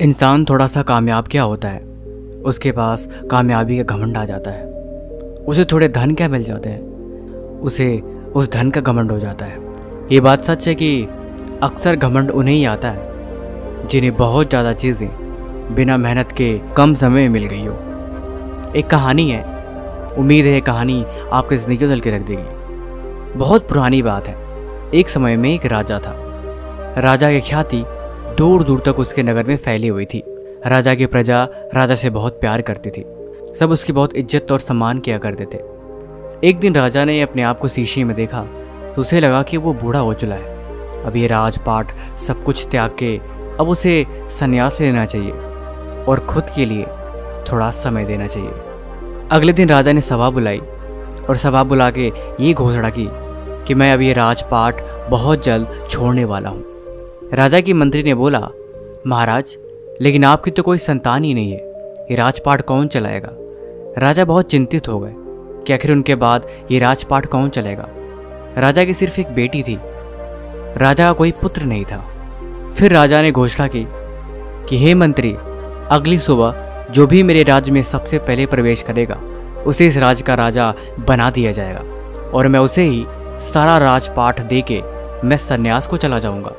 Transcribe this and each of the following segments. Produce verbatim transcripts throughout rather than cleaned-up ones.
इंसान थोड़ा सा कामयाब क्या होता है, उसके पास कामयाबी का घमंड आ जाता है। उसे थोड़े धन क्या मिल जाते हैं, उसे उस धन का घमंड हो जाता है। ये बात सच है कि अक्सर घमंड उन्हें ही आता है जिन्हें बहुत ज़्यादा चीज़ें बिना मेहनत के कम समय में मिल गई हो। एक कहानी है, उम्मीद है ये कहानी आपकी ज़िंदगी को बदल के रख देगी। बहुत पुरानी बात है। एक समय में एक राजा था। राजा की ख्याति दूर दूर तक उसके नगर में फैली हुई थी। राजा की प्रजा राजा से बहुत प्यार करती थी। सब उसकी बहुत इज्जत और सम्मान किया करते थे। एक दिन राजा ने अपने आप को शीशे में देखा तो उसे लगा कि वो बूढ़ा हो चुका है। अब ये राजपाट सब कुछ त्याग के अब उसे संन्यास लेना चाहिए और खुद के लिए थोड़ा समय देना चाहिए। अगले दिन राजा ने सभा बुलाई और सभा बुला के ये घोषणा की कि मैं अब ये राजपाट बहुत जल्द छोड़ने वाला हूँ। राजा की मंत्री ने बोला, महाराज लेकिन आपकी तो कोई संतान ही नहीं है, ये राजपाट कौन चलाएगा। राजा बहुत चिंतित हो गए कि आखिर उनके बाद ये राजपाट कौन चलेगा। राजा की सिर्फ एक बेटी थी, राजा का कोई पुत्र नहीं था। फिर राजा ने घोषणा की कि हे मंत्री, अगली सुबह जो भी मेरे राज्य में सबसे पहले प्रवेश करेगा उसे इस राज्य का राजा बना दिया जाएगा और मैं उसे ही सारा राजपाट दे के मैं संन्यास को चला जाऊंगा।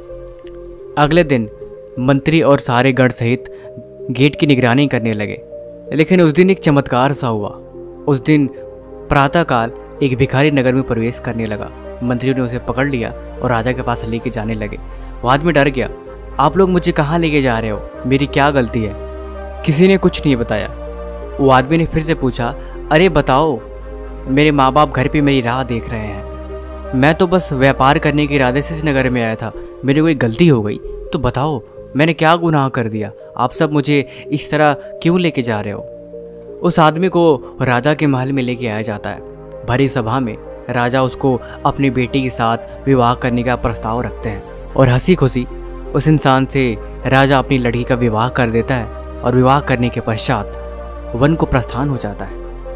अगले दिन मंत्री और सारे गण सहित गेट की निगरानी करने लगे। लेकिन उस दिन एक चमत्कार सा हुआ। उस दिन प्रातःकाल एक भिखारी नगर में प्रवेश करने लगा। मंत्रियों ने उसे पकड़ लिया और राजा के पास लेके जाने लगे। वो आदमी डर गया। आप लोग मुझे कहाँ लेके जा रहे हो, मेरी क्या गलती है। किसी ने कुछ नहीं बताया। वो आदमी ने फिर से पूछा, अरे बताओ, मेरे माँ बाप घर पे मेरी राह देख रहे हैं। मैं तो बस व्यापार करने के इरादे से इस नगर में आया था, मेरी कोई गलती हो गई तो बताओ, मैंने क्या गुनाह कर दिया, आप सब मुझे इस तरह क्यों लेके जा रहे हो। उस आदमी को राजा के महल में लेके आया जाता है। भरी सभा में राजा उसको अपनी बेटी के साथ विवाह करने का प्रस्ताव रखते हैं और हंसी खुशी उस इंसान से राजा अपनी लड़की का विवाह कर देता है और विवाह करने के पश्चात वन को प्रस्थान हो जाता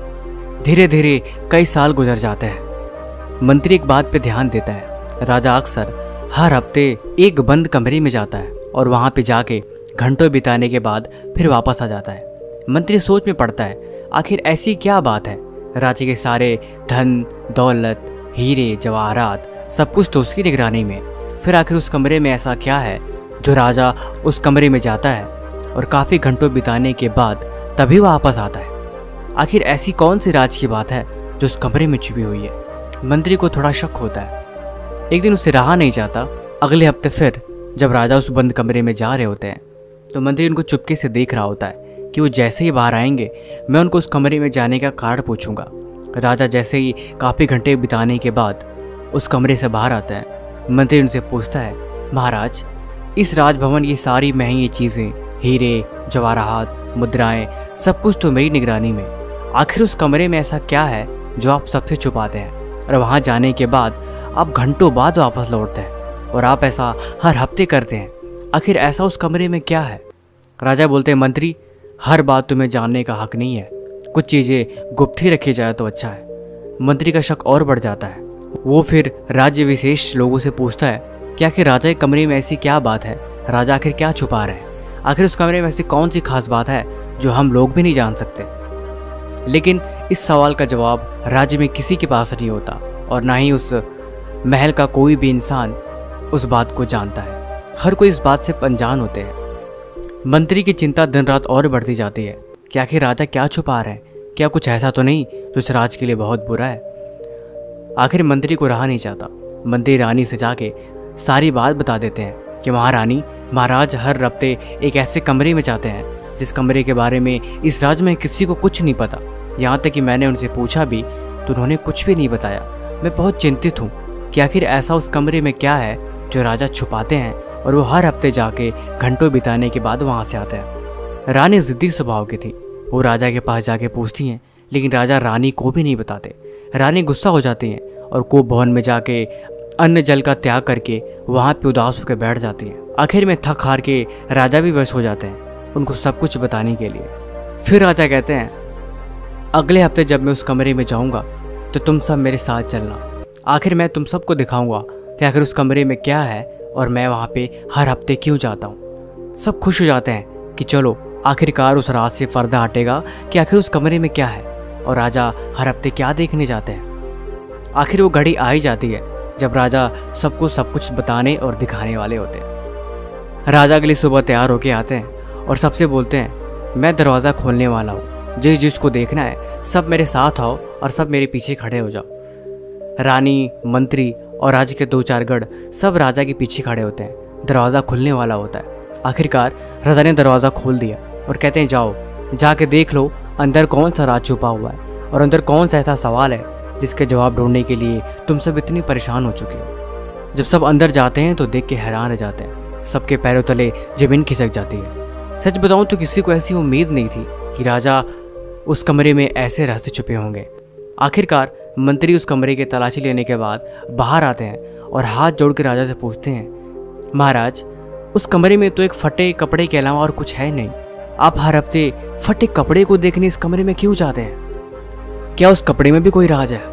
है। धीरे धीरे कई साल गुजर जाते हैं। मंत्री एक बात पे ध्यान देता है, राजा अक्सर हर हफ्ते एक बंद कमरे में जाता है और वहाँ पे जाके घंटों बिताने के बाद फिर वापस आ जाता है। मंत्री सोच में पड़ता है, आखिर ऐसी क्या बात है, राज्य के सारे धन दौलत हीरे जवाहरात सब कुछ तो उसकी निगरानी में, फिर आखिर उस कमरे में ऐसा क्या है जो राजा उस कमरे में जाता है और काफ़ी घंटों बिताने के बाद तभी वापस आता है। आखिर ऐसी कौन सी राज की बात है जो उस कमरे में छुपी हुई है। मंत्री को थोड़ा शक होता है। एक दिन उससे रहा नहीं जाता। अगले हफ्ते फिर जब राजा उस बंद कमरे में जा रहे होते हैं तो मंत्री उनको चुपके से देख रहा होता है कि वो जैसे ही बाहर आएंगे मैं उनको उस कमरे में जाने का कारण पूछूंगा। राजा जैसे ही काफ़ी घंटे बिताने के बाद उस कमरे से बाहर आता है, मंत्री उनसे पूछता है, महाराज इस राजभवन की सारी महंगी चीज़ें, हीरे जवाहरात मुद्राएं सब कुछ तो मेरी निगरानी में, आखिर उस कमरे में ऐसा क्या है जो आप सबसे छुपाते हैं और वहाँ जाने के बाद आप घंटों बाद वापस लौटते हैं और आप ऐसा हर हफ्ते करते हैं। आखिर ऐसा उस कमरे में क्या है। राजा बोलते हैं, मंत्री हर बात तुम्हें जानने का हक नहीं है, कुछ चीज़ें गुप्त ही रखी जाए तो अच्छा है। मंत्री का शक और बढ़ जाता है। वो फिर राज्य विशेष लोगों से पूछता है कि आखिर राजा के कमरे में ऐसी क्या बात है, राजा आखिर क्या छुपा रहे हैं, आखिर उस कमरे में ऐसी कौन सी खास बात है जो हम लोग भी नहीं जान सकते। लेकिन इस सवाल का जवाब राज्य में किसी के पास नहीं होता और ना ही उस महल का कोई भी इंसान उस बात को जानता है। हर कोई इस बात से अनजान होते हैं। मंत्री की चिंता दिन रात और बढ़ती जाती है कि आखिर राजा क्या छुपा रहे हैं, क्या कुछ ऐसा तो नहीं जो इस राज के लिए बहुत बुरा है। आखिर मंत्री को रहा नहीं चाहता। मंत्री रानी से जाके सारी बात बता देते हैं कि महारानी, महाराज हर हफ्ते एक ऐसे कमरे में जाते हैं जिस कमरे के बारे में इस राज्य में किसी को कुछ नहीं पता। यहाँ तक कि मैंने उनसे पूछा भी तो उन्होंने कुछ भी नहीं बताया। मैं बहुत चिंतित हूँ कि आखिर ऐसा उस कमरे में क्या है जो राजा छुपाते हैं और वो हर हफ्ते जाके घंटों बिताने के बाद वहाँ से आते हैं। रानी ज़िद्दी स्वभाव की थी। वो राजा के पास जाके पूछती हैं लेकिन राजा रानी को भी नहीं बताते। रानी गुस्सा हो जाती हैं और कोप भवन में जाके अन्न जल का त्याग करके वहाँ पे उदास होकर बैठ जाती हैं। आखिर में थक हार के राजा भी वश हो जाते हैं उनको सब कुछ बताने के लिए। फिर राजा कहते हैं, अगले हफ्ते जब मैं उस कमरे में जाऊँगा तो तुम सब मेरे साथ चलना। आखिर मैं तुम सबको दिखाऊंगा कि आखिर उस कमरे में क्या है और मैं वहाँ पे हर हफ्ते क्यों जाता हूँ। सब खुश हो जाते हैं कि चलो आखिरकार उस रात से पर्दा हटेगा कि आखिर उस कमरे में क्या है, और राजा हर हफ्ते क्या देखने जाते हैं। आखिर वो घड़ी आ ही जाती है जब राजा सबको सब कुछ बताने और दिखाने वाले होते हैं। राजा अगली सुबह तैयार होके आते हैं और सबसे बोलते हैं, मैं दरवाज़ा खोलने वाला हूँ, जिस जिसको देखना है सब मेरे साथ आओ और सब मेरे पीछे खड़े हो जाओ। रानी, मंत्री और राज्य के दो चार गढ़ सब राजा के पीछे खड़े होते हैं। दरवाज़ा खुलने वाला होता है। आखिरकार राजा ने दरवाज़ा खोल दिया और कहते हैं, जाओ जाके देख लो अंदर कौन सा राज छुपा हुआ है और अंदर कौन सा ऐसा सवाल है जिसके जवाब ढूंढने के लिए तुम सब इतनी परेशान हो चुके हो। जब सब अंदर जाते हैं तो देख के हैरान रह जाते हैं। सबके पैरों तले जमीन खिसक जाती है। सच बताऊं तो किसी को ऐसी उम्मीद नहीं थी कि राजा उस कमरे में ऐसे रहस्य छुपे होंगे। आखिरकार मंत्री उस कमरे की तलाशी लेने के बाद बाहर आते हैं और हाथ जोड़ के राजा से पूछते हैं, महाराज उस कमरे में तो एक फटे कपड़े के अलावा और कुछ है नहीं। आप हर हफ्ते फटे कपड़े को देखने इस कमरे में क्यों जाते हैं? क्या उस कपड़े में भी कोई राज है?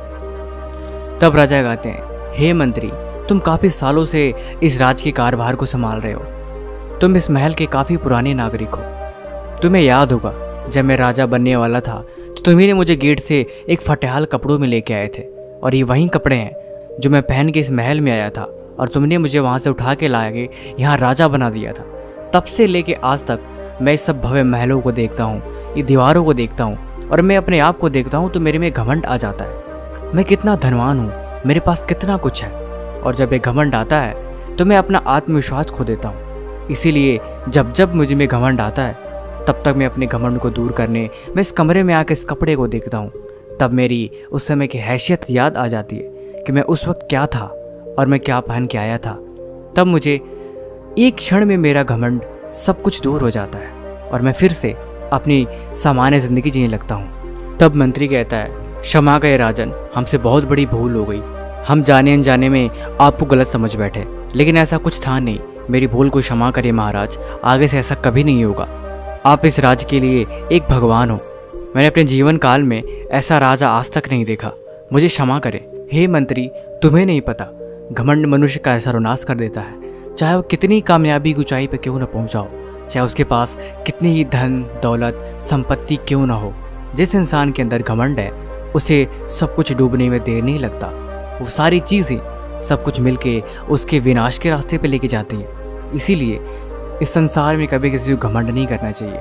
तब राजा कहते हैं, हे मंत्री, तुम काफी सालों से इस राज के कारभार को संभाल रहे हो। तुम इस महल के काफी पुराने नागरिक हो। तुम्हें याद होगा जब मैं राजा बनने वाला था तो तुम्ही ने मुझे गेट से एक फटेहाल कपड़ों में लेके आए थे, और ये वही कपड़े हैं जो मैं पहन के इस महल में आया था, और तुमने मुझे वहाँ से उठा के ला के यहाँ राजा बना दिया था। तब से लेके आज तक मैं इस सब भव्य महलों को देखता हूँ, ये दीवारों को देखता हूँ, और मैं अपने आप को देखता हूँ तो मेरे में घमंड आ जाता है। मैं कितना धनवान हूँ, मेरे पास कितना कुछ है, और जब ये घमंड आता है तो मैं अपना आत्मविश्वास खो देता हूँ। इसीलिए जब जब मुझे में घमंड आता है तब तक मैं अपने घमंड को दूर करने मैं इस कमरे में आकर इस कपड़े को देखता हूँ। तब मेरी उस समय की हैसियत याद आ जाती है कि मैं उस वक्त क्या था और मैं क्या पहन के आया था। तब मुझे एक क्षण में मेरा घमंड सब कुछ दूर हो जाता है और मैं फिर से अपनी सामान्य ज़िंदगी जीने लगता हूँ। तब मंत्री कहता है, क्षमा करें राजन, हमसे बहुत बड़ी भूल हो गई। हम जाने अनजाने में आपको गलत समझ बैठे, लेकिन ऐसा कुछ था नहीं। मेरी भूल को क्षमा करें महाराज, आगे से ऐसा कभी नहीं होगा। आप इस राज के लिए एक भगवान हो। मैंने अपने जीवन काल में ऐसा राजा आज तक नहीं देखा। मुझे क्षमा करें। हे मंत्री, तुम्हें नहीं पता, घमंड मनुष्य का ऐसा विनाश कर देता है, चाहे वो कितनी कामयाबी की ऊंचाई पर क्यों न पहुंचा हो, चाहे उसके पास कितनी ही धन दौलत संपत्ति क्यों ना हो। जिस इंसान के अंदर घमंड है उसे सब कुछ डूबने में देर नहीं लगता। वो सारी चीज़ें सब कुछ मिलके उसके विनाश के रास्ते पे लेके जाती हैं। इसीलिए इस संसार में कभी किसी को घमंड नहीं करना चाहिए।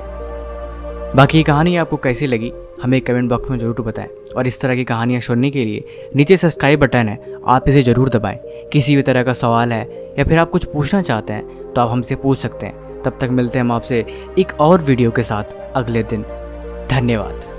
बाकी कहानी आपको कैसी लगी हमें कमेंट बॉक्स में जरूर बताएं, और इस तरह की कहानियाँ सुनने के लिए नीचे सब्सक्राइब बटन है, आप इसे ज़रूर दबाएं। किसी भी तरह का सवाल है या फिर आप कुछ पूछना चाहते हैं तो आप हमसे पूछ सकते हैं। तब तक मिलते हैं हम आपसे एक और वीडियो के साथ अगले दिन। धन्यवाद।